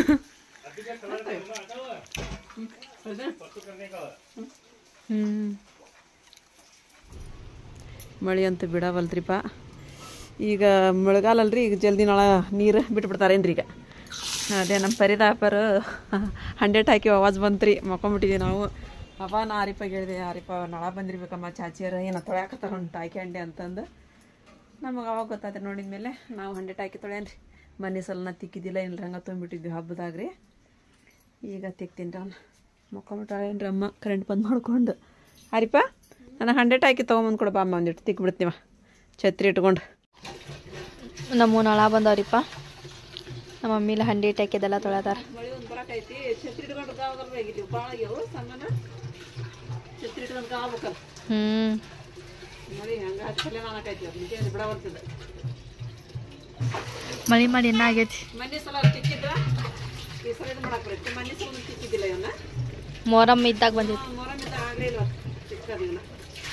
ಮಳೆ ಅಂತೂ ಬಿಡವಲ್ರಿಪ್ಪ ಈಗ ಮಳೆಗಾಲ ಅಲ್ರಿ ಈಗ ಜಲ್ದಿ ನಾಳೆ ನೀರು ಬಿಟ್ಬಿಡ್ತಾರೇನ್ರಿ ಈಗ ಅದೇ ನಮ್ಮ ಪರಿದಾಪರು 100 ಹಾಕಿ ಆವಾಜ್ ಬಂತ್ರಿ ಮಕ್ಕೊಂಬಿಟ್ಟಿದ್ದೀವಿ ನಾವು ಅಪ್ಪ ನಾ ಆರಿಪಾಗ ಹೇಳಿದೆ ಆರಿಪ ನಾಳೆ ಬಂದಿರ್ಬೇಕಮ್ಮ ಚಾಚಿಯರ ಏನೋ ತೊಳ್ಯಾಕತ್ತಾರ ಒಂದು ಹಾಕಿ ಹಂಡೆ ಅಂತಂದು ನಮಗೆ ಅವಾಗ ಗೊತ್ತಾದ್ರೆ ನೋಡಿದ ಮೇಲೆ ನಾವು 100 ಹಾಕಿ ತೊಳ್ಯಾನ್ರಿ ಮನೆ ಸಲ ತಿಕ್ಕಿದ್ದಿಲ್ಲ ಏನಿಲ್ಲ ಹಂಗೆ ತೊಗೊಂಬಿಟ್ಟಿದ್ವಿ ಹಬ್ಬದಾಗ ರೀ ಈಗ ತಿಕ್ತೀನಿ ರೀ ಅವ್ನು ಮಕ್ಕೊಂಬಿಟ್ಟಾಳೇನ್ರಿ ಅಮ್ಮ ಕರೆಂಟ್ ಬಂದ್ ಮಾಡ್ಕೊಂಡು ಆರಿಪ ನಾನು 100 ಹಾಕಿ ತೊಗೊಂಬಂದು ಕೊಡು ಬಾ ಅಮ್ಮ ಒಂದಿಟ್ಟು ತಿಕ್ ಬಿಡ್ತೀವ ಛತ್ರಿ ಇಟ್ಕೊಂಡು. ನಮ್ಮ ನಳ ಬಂದವ್ರಿಪ್ಪ ನಮ್ಮ ಮಮ್ಮಿಲ 100 ಹಾಕಿದೆಲ್ಲ ತೊಳೆದಾರ. ಮಳೆ ಒಂದು ಬರಕೈತಿ ಛತ್ರಿ ಇಟ್ಕೊಂಡು ಕಾವಲ್ರಾಗಿದ್ದೀವಿ ಭಾಳ ಆಗ್ಯಾವ ಸಾಮಾನು ಛತ್ರಿ ಇಟ್ಕೊಂಡು ಕಾವಬೇಕಲ್ಲ ನೋಡಿ ಹಂಗೆ ಹಚ್ಚಲೆ ನಾನಕೈತಿ ಅದಕ್ಕೆ ಬಿಡ ಬರ್ತದೆ. ಮಳಿ ಮಾಡಿ ಎನ್ನ ಆಗೈತಿ. ಮನೆ ಸಲ ತಿಕ್ಕಿದ್ರ ಈ ಸಲ ಇದು ಮಾಡಕ್ಕೆ ಬರುತ್ತೆ. ಮನೆ ಸಲ ತಿಕ್ಕಿದ್ದಿಲ್ಲ ಇವನ್ನ ಮೊಹರಂ ಇದ್ದಾಗ ಬಂದಿತ್ತು. ಮೊರಮಿಂದ ಆಗಲೇ ಇಲ್ಲ ತಿಕ್ಕದು ಇವನ್ನ.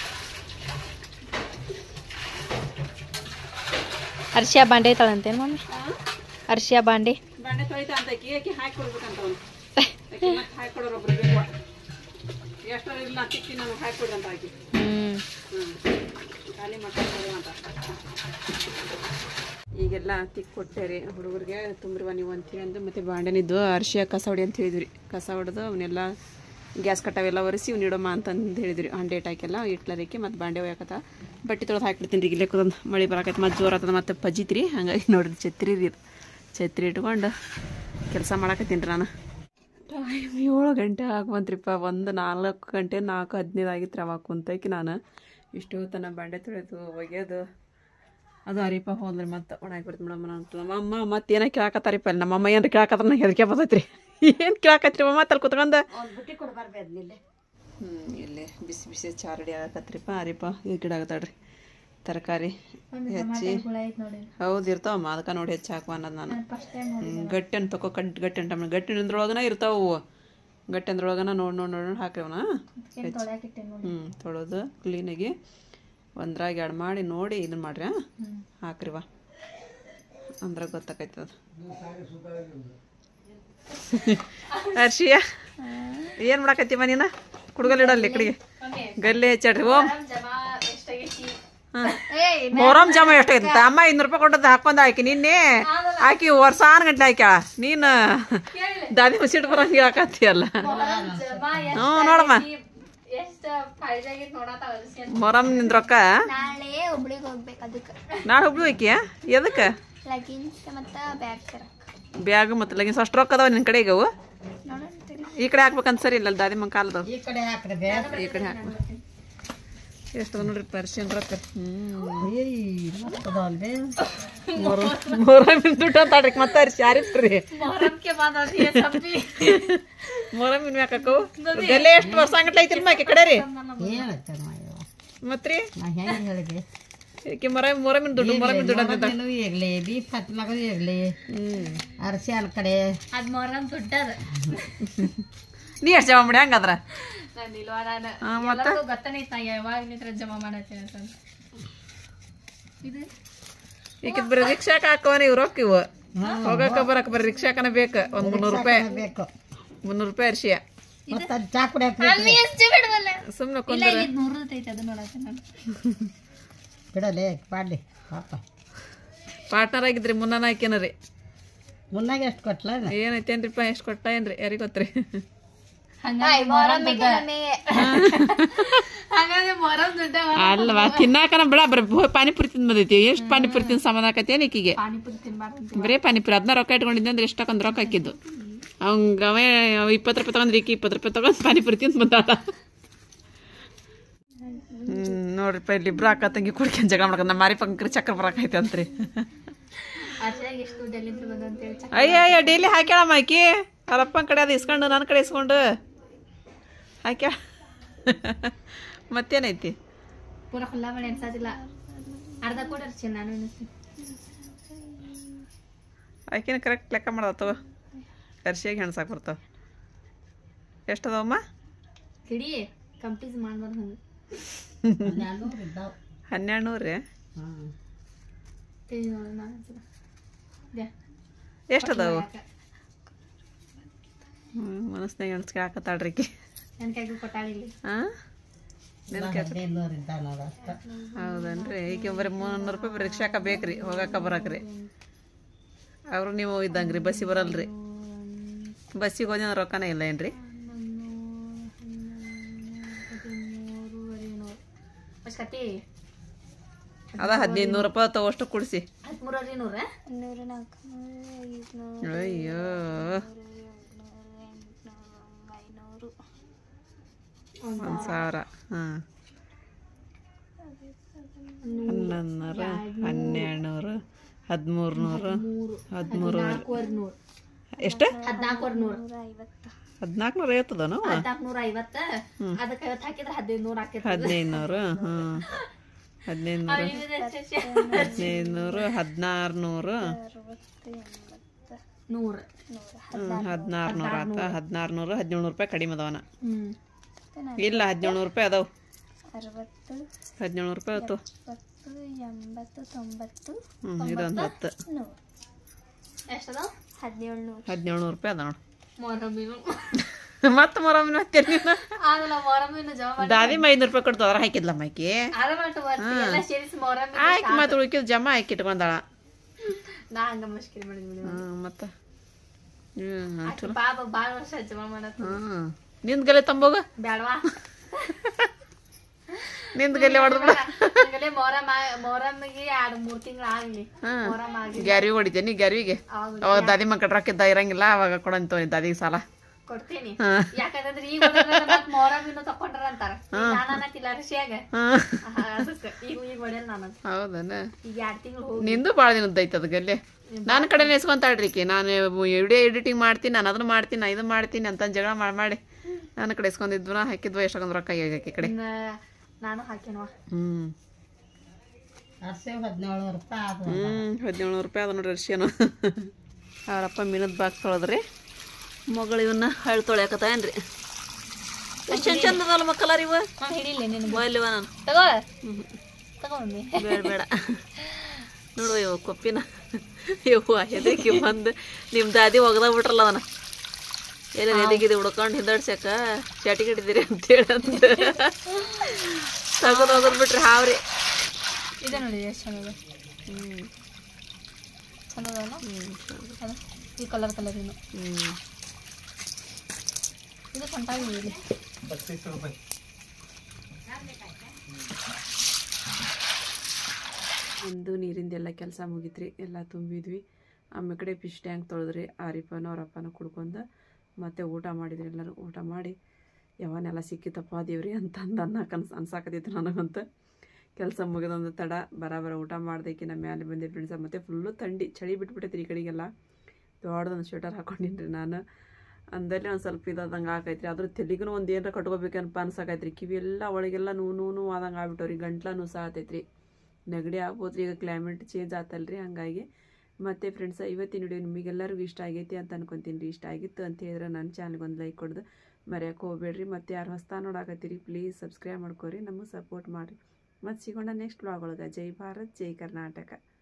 ಅರ್ಶಿಯ ಬಾಂಡೆ ತಳಂತೇನು ಮಮ್ಮಿ? ಅರ್ಶಿಯ ಬಾಂಡೆ ಬಾಂಡೆ ತೊಳಿತಾ ಅಂತ ಆಕಿ ಹಾಕಿ ಕೊಡ್ಬೇಕಂತ ಅವ್ನು ಆಕಿ ಮತ್ತೆ ಹಾಕಿ ಕೊಡೋರು ಒಬ್ರು ಬೇಕು. ಎಷ್ಟೋ ಇಲ್ಲ ನಾ ತಿಕ್ಕಿ ನನಗೆ ಹಾಕಿ ಕೊಡ್ರಿ ಅಂತ ಆಕಿ ಖಾಲಿ ಮಾಡ್ಕೊಂಡು ಅಂತ. ಈಗೆಲ್ಲ ತಿಕ್ಕಿ ಕೊಟ್ಟೇರಿ ಹುಡುಗರಿಗೆ ತುಂಬ್ರಿವ ನೀವು ಅಂತೀವಿ ಅಂದು ಮತ್ತೆ ಬಾಂಡೆನಿದ್ದು ಅರ್ಶಿಯ ಕಸ ಹೊಡಿ ಅಂತ ಹೇಳಿದ್ರಿ. ಕಸ ಹೊಡೆದು ಅವನ್ನೆಲ್ಲ ಗ್ಯಾಸ್ ಕಟ್ಟಾವೆಲ್ಲ ಒರೆಸಿ ಇವ್ನು ಇಡೋಮ್ಮ ಅಂತಂದು ಹೇಳಿದ್ರಿ. 100 ಹಾಕೆಲ್ಲ ಇಟ್ಲರಿಕೆ ಮತ್ತು ಬಾಂಡೆ ಒಯ್ಯಾಕತ್ತ ಬಟ್ಟೆ ತೊಳೆದು ಹಾಕಿಬಿಡ್ತೀನಿ ರೀ. ಇಲ್ಲೇಕೊಂದು ಮಳೆ ಬರಾಕೈತೆ ಮತ್ತು ಜೋರು ಆಗ್ತದೆ ಮತ್ತು ಪಜಿತ್ರಿ ಹಂಗಾಗಿ ನೋಡ್ರಿ ಛತ್ರಿ ರೀ ಛತ್ರಿ ಇಟ್ಕೊಂಡು ಕೆಲಸ ಮಾಡಾಕತ್ತೀನಿ ರೀ ನಾನು. ಟೈಮ್ 7 ಗಂಟೆ ಬಂತ್ರಿಪ್ಪ. 4 ಗಂಟೆ 4:15 ಆಗಿತ್ತು ಅವಾಗ ಕುಂತೈಕಿ ನಾನು ಇಷ್ಟು ತನ ಬಾಂಡೆ ತೊಳೆದು ಒಗೆಯೋದು ಅದು ಅರಿಪ ಹೋದ್ರಿ ಮತ್ತೆ ಒಣಾಕ್ಬಿಡ್ತು ಮೇಡಮ್ ನಾನು ನಮ್ಮಮ್ಮ ಮತ್ತೆ ಏನೋ ಕೇಳಾಕತ್ತಾರಿಪ್ಪ ಅಲ್ಲಿ ನಮ್ಮಮ್ಮ ಏನಾರ ಕೇಳಾಕತ್ತಾರ ನಂಗೆ ಹೆದರಿಕೆ ಬರ್ತೈತ್ರಿ. ಏನು ಕೇಳಾಕತ್ರಿ ಮಮ್ಮ ಅಲ್ಲಿ ಕುತ್ಕೊಂಡು ಇಲ್ಲಿ ಬಿಸಿ ಬಿಸಿ ಚಾ ರೆಡಿ ಆಗಕತ್ರಿಪ್ಪ. ಅರಿಪ ಈ ಗಿಡ ಆಗತ್ತಾಳ್ರಿ ತರಕಾರಿ ಹೆಚ್ಚಿ ಹೌದು ಇರ್ತಾವಮ್ಮ ಅದಕ್ಕೆ ನೋಡಿ ಹೆಚ್ಚು ಹಾಕುವ ಅನ್ನೋದು ನಾನು. ಗಟ್ಟೆನ ತಗೋ ಗಟ್ಟೆ ಟೈಮ್ ಗಟ್ಟಿನದ್ರೊಳಗನ ಇರ್ತಾವು ಗಟ್ಟೆಂದ್ರೊಳಗನ ನೋಡಿ ಹಾಕ್ರಿವನ ತೊಳೋದು ಕ್ಲೀನಾಗಿ ಒಂದ್ರಾಗ 2 ಮಾಡಿ ನೋಡಿ ಇದನ್ನ ಮಾಡ್ರಿ ಹಾಕ್ರಿವ ಅಂದ್ರೆ ಗೊತ್ತಾಕೈತದ. ಹರ್ಷಿಯ ಏನು ಮಾಡಾಕತ್ತೀವ ನೀನು ಕುಡ್ಗಲ್ ಇಡಲ್ಲಿ ಕಡೆಗೆ ಗಲ್ಲೆ ಹೆಚ್ಚಾಡ್ರಿ. ಓಮ್ ಮೊಹರಂ ಜಾಮ ಎಷ್ಟಾಗೈತೆ ಅಮ್ಮ 200 ರೂಪಾಯಿ ಕೊಟ್ಟದ್ದು ಹಾಕೊಂಡ್ ಹಾಕಿ ನಿನ್ನೆ ಹಾಕಿ ವರ್ಷಾನ್ ಗಂಟ್ಲೆ ಹಾಕ್ಯಾ ನೀನು ದಾದಿ ಮುಸಿಟ್ಟು ಬರಂಗೆ ಹಾಕತ್ತೀಯಲ್ಲ. ಹ್ಞೂ ನೋಡಮ್ಮ ಮೊಹರಂ ನಿಂದ ರೊಕ್ಕ ನಾಳೆ ಹುಬ್ಳಿ ಹೋಯ್ಕಿಯ ಎದಕ್ಕೆ ಬ್ಯಾಗ್ ಮತ್ತು ಲಗಿನ್ಸ್ ಅಷ್ಟು ರೊಕ್ಕ ಅದಾವ ನಿನ್ನ ಕಡೆ ಈಗವು ಈ ಕಡೆ ಹಾಕ್ಬೇಕಂತ ಸರಿ ಇಲ್ಲ ದಾದಿ ಮಂಗ ಕಾಲದವು ಈ ಕಡೆ ಹಾಕ್ಬೇಕು. ಎಷ್ಟು ನೋಡ್ರಿ ಪರ್ಶಿಯನ್ ರೊಕ್ಕ ಮೊಹರಮಿನ ದುಡ್ಡು ಅಂತ ಆಡ್ರಿ ಮತ್ತೆ ಅರ್ಶಿ ಯಾರಿತ್ರಿ ಮೊಹರಮಿನ ಯಾಕವು ಬೆಲೆ ಎಷ್ಟು ವರ್ಷ ಅಂಗಟ್ಲ ಐತಿಲ್ ಮಾಕಿ ಕಡೆ ರೀ ಮತ್ರಿ ಈಕೆ ಮೊಹರಮಿನ ದುಡ್ಡು ಅಂತ ಇರ್ಲಿ ಬೀಫ್ ಹತ್ಲಾಗ ಇರ್ಲಿ ಅರಸಿ ಅಲ್ ಕಡೆ ಅದ್ ಮೊಹರಂ ದುಡ್ಡದ ನೀ ಎಷ್ಟು ಜಮಾ ಮಾಡಿ ಹಂಗಾದ್ರ ಈಗ ಬರೀ ರಿಕ್ಷಾಕ್ ಹಾಕವನ ಇವ್ ರೊಕ್ಕ ಇವು ಹೋಗಕ್ಕ ಬರಕ್ ಬರೀ ರಿಕ್ಷಾಕನ ಬೇಕ ಒಂದ್ 300 ರೂಪಾಯಿ ಬೇಕು 300 ರೂಪಾಯಿ ಅರ್ಶಿಯ ಚಾ ಕುಡಿಯಕ್ ಸುಮ್ನೆ ಬಿಡಲೇ ಪಾಡ್ಲಿ ಪಾಪ ಪಾರ್ಟ್ನರ್ ಆಗಿದ್ರಿ ಮುನ್ನ ಹಾಕ್ಯನರಿ ಮುನ್ನಾಗ ಎಷ್ಟು ಕೊಟ್ಲ ಏನೈತೇನ್ರಿಪ್ಪ ಎಷ್ಟು ಕೊಟ್ಟ ಏನ್ರಿ ಯಾರಿಗ ಗೊತ್ತ್ರಿ ಅಲ್ವಾ ತಿನ್ನಾಕನ ಬಿಡ ಬರೀ ಪಾನಿಪುರಿ ತಿಂದ್ ಬಂದೈತಿ ಎಷ್ಟು ಪಾನಿಪುರಿ ತಿಂದ್ ಸಮಾನ ಆಕತಿ ಏನಿಕಿಗೆ ಬರೇ ಪಾನಿಪುರಿ ಅದನ್ನ ರೊಕ್ಕ ಇಟ್ಕೊಂಡಿದ್ದೆ ಅಂದ್ರೆ ಎಷ್ಟಕ್ಕೊಂದು ರೊಕ್ಕ ಹಾಕಿದ್ದು ಅವಂಗ ಅವೇ 20 ರೂಪಾಯಿ ತಗೊಂಡ್ರಿ ಈಕಿ 20 ರೂಪಾಯಿ ತಗೊಂಡ್ ಪಾನಿಪುರಿ ತಿಂದ್ ಬಂದಾಳ. ನೋಡ್ರಿಪ್ಪ ಇಲ್ಲಿ ಇಬ್ರು ಅಕ್ಕ ತಂಗಿ ಕುಡ್ಕೊಂಡ್ ಜಗಳ ಮಾಡ್ಕೊಂಡ್ ನಮ್ಮ ಮಾರಿ ಪಂಕ್ರಿ ಚಕ್ರ ಬರಾಕೈತೆ ಅಂತ್ರಿ. ಅಯ್ಯ ಡೈಲಿ ಹಾಕ್ಯಾಳಮ್ಮ ಆಕಿ ಅವರಪ್ಪನ ಕಡೆ ಅದು ಇಸ್ಕೊಂಡು ನನ್ನ ಕಡೆ ಇಸ್ಕೊಂಡು ಹಾಕ್ಯಾಳ ಮತ್ತೇನೈತಿ ಪೂರ ಖುಲ್ಲ ಮಾಡಿ ಅನ್ಸೋದಿಲ್ಲ ಅರ್ಧ ಕೊಡರ್ಚಿ ನಾನು ಆಕಿನ ಕರೆಕ್ಟ್ ಲೆಕ್ಕ ಮಾಡತ್ತವ ಕರ್ಸಿಯಾಗಿ ಹೆಣ್ಸಾಕ್ ಬರ್ತಾವ. ಎಷ್ಟದವಮ್ಮ ಕಿಡಿ ಕಂಪ್ಲೀಸ್ ಮಾಡ್ಬಾರ್ದು ಹಂಗೆ 1200 ರೀ ಎಷ್ಟದಾವು ಮನಸ್ನಾಗ ಎಣ್ಸ್ಕೆ ಹಾಕತ್ತಾಳ್ರಿ ಹೌದನ್ರಿ ಈಗ ಬರೀ 300 ರೂಪಾಯಿ ಬರೀ ರಿಕ್ಷಾಕ ಬೇಕ್ರಿ ಹೋಗಾಕ ಬರಾಕ್ರಿ. ಅವ್ರು ನೀವು ಇದ್ದಂಗ್ರಿ ಬಸ್ಸಿಗೆ ಬರಲ್ರಿ ಬಸ್ಸಿಗೆ ಹೋದ ರೊಕ್ಕನೇ ಇಲ್ಲ ಏನ್ರಿ ಅದ 1500 ರೂಪಾಯಿ ತಗೋಷ್ಟು ಕುಡಿಸಿ. ಅಯ್ಯೋ 1000 ಹಾಂ 1100 1200 1300 ಎಷ್ಟು 1400 ಐತದನು 1450 ಅದಕ್ಕೆ 50 ಹಾಕಿದ್ರೆ 1500 ಆಕೈತಿ 1500 1500 1600 1600 ಆತ 1600 1700 ರೂಪಾಯಿ ಕಡಿಮೆ ಅದಾವನ ಇಲ್ಲ 1700 ರೂಪಾಯಿ ಅದಾವ 1700 ರೂಪಾಯಿ ಆಯ್ತು 80 90 ಇದೊಂದು 10 ಎಷ್ಟದ 1700 ರೂಪಾಯಿ ಅದ ನೋಡಿ ಮೊರಮಿನು ಮತ್ತೆ ಮೊರಮಿನ ಹತ್ತೀರಿ ನೀನು ಆಗಲ್ಲ ಮೊರಮಿನು ಜಮಾ ದಾದಿ 500 ರೂಪಾಯಿ ಕೊಡ್ತು ಅದ್ರ ಹಾಕಿದ್ಲ ಮೈಕಿ ಅದ ಮಟ್ಟ ಬರ್ತಿ ಎಲ್ಲ ಸೇರಿಸಿ ಮೊರಮಿನು ಆಯ್ತು ಮತ್ತೆ ಉಳ್ಕಿದ್ ಜಮಾ ಹಾಕಿಟ್ಕೊಂಡಾಳ ನಾ ಹಂಗ ಮುಷ್ಕಿಲ್ ಮಾಡಿದ್ವಿ ಮತ್ತೆ ಬಾಬಾ ಬಾಳ ವರ್ಷ ಜಮಾ ಮಾಡತ್ತ ನಿಂದ ಗಲೆ ತಂಬೋಗ ಬ್ಯಾಡವಾ ನಿಂದ ಗಲೆ ಹೊಡೆದ್ ಬಿಡ ಹಂಗಲೇ ಮೊರಮ್ಮಿಗೆ 2-3 ತಿಂಗಳು ಆಗ್ಲಿ ಮೊರಮ್ ಆಗಿ ಗ್ಯಾರಿ ಹೊಡಿತೇನಿ ಗ್ಯಾರಿಗೆ ಅವಾಗ ದಾದಿ ಮಕ್ಕಳ ರೊಕ್ಕಿದ್ದ ಇರಂಗಿಲ್ಲ ಅವಾಗ ಕೊಡಂತ ದಾದಿಗೆ ಸಾಲ ಕೊಡ್ತೀನಿ ಯಾಕಂದ್ರೆ ಈಗ ಮೊರಮ್ಮಿನ ತಕೊಂಡ್ರ ಅಂತಾರ ನಾನ ತಿಲಾರಸಿಯಾಗ ಅದಕ್ಕೆ ಈಗ ಹೊಡೆಯಲ್ಲ ನಾನು ಹೌದನ ಈಗ 2 ತಿಂಗಳು ಹೋಗಿ ನಿಂದು ಭಾಳ ದಿನದ ಐತೆ ಅದ ಗಲ್ಲೆ ನನ್ನ ಕಡೆ ನೆಸ್ಕೊಂತಾಳ್ರಿಕಿ ನಾನು ವಿಡಿಯೋ ಎಡಿಟಿಂಗ್ ಮಾಡ್ತೀನಿ ನಾನು ಅದನ್ನ ಮಾಡ್ತೀನಿ ನಾ ಇದು ಮಾಡ್ತೀನಿ ಅಂತ ಜಗಳ ಮಾಡಿ ನನ್ನ ಕಡೆ ಇಸ್ಕೊಂಡಿದ್ವು ಹಾಕಿದ್ವು ಎಷ್ಟೊಂದು ರೊಕ್ಕ ಈ ಕಡೆ ನಾನು ಹಾಕಿನವ 1700 ರೂಪಾಯಿ ಆದ 1700 ರೂಪಾಯಿ ಅದ ನೋಡ್ರಿ ಅರ್ಶಿಯನು ಅವರಪ್ಪ ಮೀನದ ಬಾಕ್ಸ್ ತೊಳೆದ್ರಿ ಮಗಳು ಇವನ್ನ ಹಳ್ಳಿ ತೊಳ್ಯಾಕತ್ತೇನ್ರಿ ಎಷ್ಟು ಚಂದ ಅದಲ್ಲ ಮಕ್ಕಳಾರ ಇವ ಹಿಡಿಲ್ಲ ನೀನು ಬಾಯ್ಲಿವ ನಾನು ತಗೊಂಡಿ ಬೇಡ ಬೇಡ ನೋಡುವ ಇವ ಕೊಪ್ಪಿನ ಇವ ಎದಕ್ಕೆ ಬಂದು ನಿಮ್ಮ ದಾದಿ ಒಗದ ಬಿಟ್ರಲ್ಲ ಅವನ ಎಲ್ಲ ಎದೆಗಿದೆ ಹುಡ್ಕೊಂಡು ಹಿಂದಾಡ್ಸ್ಯಾಕ ಚಾಟಿಗೆ ಹಿಡಿದಿರಿ ಅಂತೇಳಿ ಅಂತ ತಗದು ಹೋಗೋದು ಬಿಟ್ರಿ ಹಾವ್ರಿ ಇದೆ ನೋಡಿ ಎಷ್ಟು ಚಂದದ ಚಂದದಲ್ಲ ಈ ಕಲರ್ ಇನ್ನು ಇದು ಕಂಟಾಗಿ ಒಂದು ನೀರಿಂದೆಲ್ಲ ಕೆಲಸ ಮುಗಿತ್ರಿ ಎಲ್ಲ ತುಂಬಿದ್ವಿ ಆಮೇಲೆ ಕಡೆ ಫಿಶ್ ಟ್ಯಾಂಕ್ ತೊಳೆದ್ರಿ ಆರಿಪನ ಅವರಪ್ಪನ ಕುಡ್ಕೊಂಡು ಮತ್ತೆ ಊಟ ಮಾಡಿದ್ರಿ ಎಲ್ಲರೂ ಊಟ ಮಾಡಿ ಯಾವನ್ನೆಲ್ಲ ಸಿಕ್ಕಿತಪ್ಪ ದೇವ್ರಿ ಅಂತಂದು ಅನ್ಸಾಕತ್ತಿತ್ತು ನನಗಂತ ಕೆಲಸ ಮುಗಿದೊಂದು ತಡ ಬರಾಬರ ಊಟ ಮಾಡ್ದಕ್ಕೆ ನಮ್ಮ ಮ್ಯಾಲೆ ಬಂದೆ ಫ್ರೆಂಡ್ಸ ಮತ್ತು ಫುಲ್ಲು ಚಳಿ ಬಿಟ್ಬಿಟ್ಟೈತ್ರಿ ಈ ಕಡೆಗೆಲ್ಲ ದೊಡ್ಡದೊಂದು ಸ್ವೆಟರ್ ಹಾಕೊಂಡಿನ್ರಿ ನಾನು ಅಂದಲ್ಲೇ ಒಂದು ಸ್ವಲ್ಪ ಇದಾದಂಗೆ ಆಕೈತ್ರಿ ಅದ್ರ ತೆಲಿಗೂ ಒಂದು ಏನರ ಕಟ್ಕೋಬೇಕನ್ಪ ಅನ್ಸಾಕೈತ್ರಿ ಕಿವಿ ಎಲ್ಲ ಒಳಗೆಲ್ಲ ನೂ ಆದಂಗೆ ಆಗ್ಬಿಟ್ಟವ್ರಿ ಗಂಟ್ಲ ಸಾತೈತ್ರಿ ನೆಗಡಿ ಆಗ್ಬೋದ್ರಿ ಈಗ ಕ್ಲೈಮೇಟ್ ಚೇಂಜ್ ಆತಲ್ರಿ ಹಂಗಾಗಿ ಮತ್ತು ಫ್ರೆಂಡ್ಸ ಇವತ್ತಿನ ವಿಡಿಯೋ ನಿಮಗೆಲ್ಲರಿಗೂ ಇಷ್ಟ ಆಗೈತಿ ಅಂತ ಅನ್ಕೊತೀನಿ ರೀ ಇಷ್ಟ ಆಗಿತ್ತು ಅಂತ ಹೇಳಿದ್ರೆ ನನ್ನ ಚಾನಲ್ಗೆ ಒಂದು ಲೈಕ್ ಕೊಡ್ದು ಮರೆಯೋಕೆ ಹೋಗ್ಬೇಡ್ರಿ ಮತ್ತು ಯಾರು ಹೊಸ್ತಾ ನೋಡಾಕತ್ತೀರಿ ಪ್ಲೀಸ್ ಸಬ್ಸ್ಕ್ರೈಬ್ ಮಾಡ್ಕೊರಿ ನಮಗೆ ಸಪೋರ್ಟ್ ಮಾಡಿರಿ ಮತ್ತು ಸಿಗೋಣ ನೆಕ್ಸ್ಟ್ ವ್ಲಾಗ್ ಒಳಗೆ ಜೈ ಭಾರತ್ ಜೈ ಕರ್ನಾಟಕ.